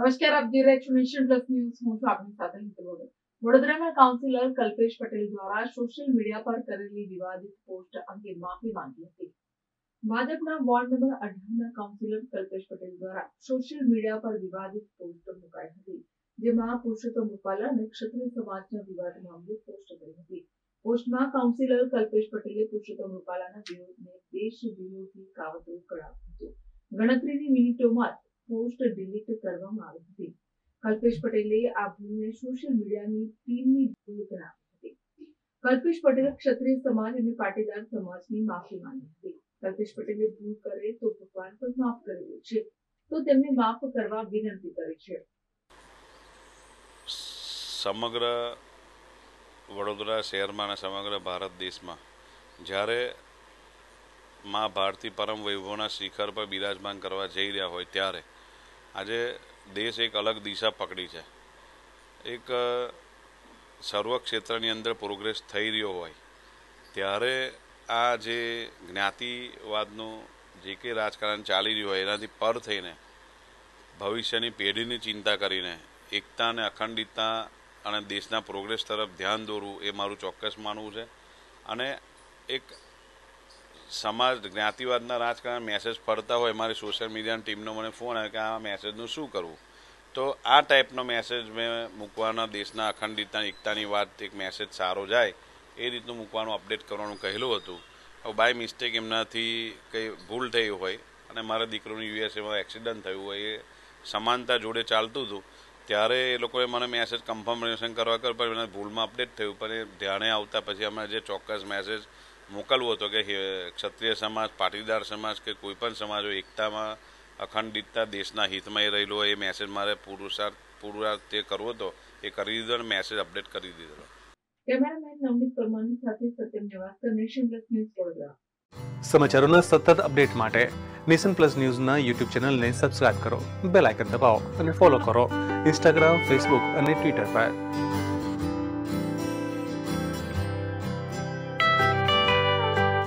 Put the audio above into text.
નમસ્કાર, આપ જોઈ રહ્યા છો નેશન પ્લસ ન્યૂઝ. હું છું આપની સાથે હિતલ વગર. વડોદરાના કાઉન્સિલર કલ્પેશ પટેલ દ્વારા સોશિયલ મીડિયા પર કરેલી વિવાદિત પોસ્ટ અંગે માફી માંગી હતી. ભાજપના વોર્ડ નંબર 18ના કાઉન્સિલર કલ્પેશ પટેલ દ્વારા સોશિયલ મીડિયા પર વિવાદિત પોસ્ટ મુકાઈ હતી, જેમાં પુરુષોત્તમ રૂપાલા અને ક્ષત્રિય સમાજના વિવાદ મામલે પોસ્ટ કરી હતી. પોસ્ટમાં કાઉન્સિલર કલ્પેશ પટેલે પુરુષોત્તમ રૂપાલાના વિરોધને દેશ વિરોધી કાવતરું ગણાવ્યું હતું. ગણતરીની મિનિટોમાં પોસ્ટ ડિલીટ કરવામાં આવી હતી. કલ્પેશ પટેલે આ ભૂલને સોશિયલ મીડિયાની ટીમની ભૂલ ગણાવી હતી. કલ્પેશ પટેલે ક્ષત્રિય સમાજ અને પાટીદાર સમાજની માફી માંગી હતી. કલ્પેશ પટેલે ભૂલ કરે તો ભગવાન પણ માફ કરેલું છે, તો તેમને માફ કરવા વિનંતી કરી છે. સમગ્ર વડોદરા શહેરમાં અને સમગ્ર ભારત દેશમાં જ્યારે મા ભારતી પરમ વૈભવના શિખર પર બિરાજમાન કરવા જઈ રહ્યા હોય ત્યારે આજે દેશ એક અલગ દિશા પકડી છે. એક સર્વ ક્ષેત્રની અંદર પ્રોગ્રેસ થઈ રહ્યો હોય ત્યારે આ જે જ્ઞાતિવાદનું જે કંઈ રાજકારણ ચાલી રહ્યું હોય એનાથી પર થઈને ભવિષ્યની પેઢીની ચિંતા કરીને એકતા અને અખંડિતતા અને દેશના પ્રોગ્રેસ તરફ ધ્યાન દોરવું એ મારું ચોક્કસ માનવું છે. અને એક સમાજ જ્ઞાતિવાદના રાજકારણ મેસેજ ફરતા હોય, મારી સોશિયલ મીડિયાની ટીમનો મને ફોન આવે કે આ મેસેજનું શું કરવું, તો આ ટાઈપનો મેસેજ મેં મૂકવાના, દેશના અખંડિતતા એકતાની વાત એક મેસેજ સારો જાય એ રીતનું મૂકવાનું, અપડેટ કરવાનું કહેલું હતું. હવે બાય મિસ્ટેક એમનાથી કંઈ ભૂલ થઈ હોય અને મારા દીકરોનું યુએસએમાં એક્સિડન્ટ થયું હોય, એ સમાનતા જોડે ચાલતું હતું ત્યારે એ લોકોએ મને મેસેજ કન્ફર્મેશન કરવા કર, પણ એના ભૂલમાં અપડેટ થયું. પણ એ ધ્યાને આવતા પછી અમે જે ચોક્કસ મેસેજ મોકલવો હતો કે ક્ષત્રિય સમાજ, પાટીદાર સમાજ કે કોઈ પણ સમાજ હોય, એકતામાં અખંડિતતા દેશના હિતમાં એ રહેલો હોય, એ મેસેજ મારે પૂર્ણાર્થ તે કરવો હતો, એ કરી દીધો અને મેસેજ અપડેટ કરી દીધો. કેમેરામેન નવનીત પરમારની સાથે Satyam Nevaskar, Nation Plus News, Vadodara. સમાચારોના સતત અપડેટ માટે નેશન પ્લસ ન્યૂઝના યુટ્યુબ ચેનલને સબસ્ક્રાઇબ કરો, બેલ આઇકન દબાવો અને ફોલો કરો ઇન્સ્ટાગ્રામ, ફેસબુક અને ટ્વિટર પર.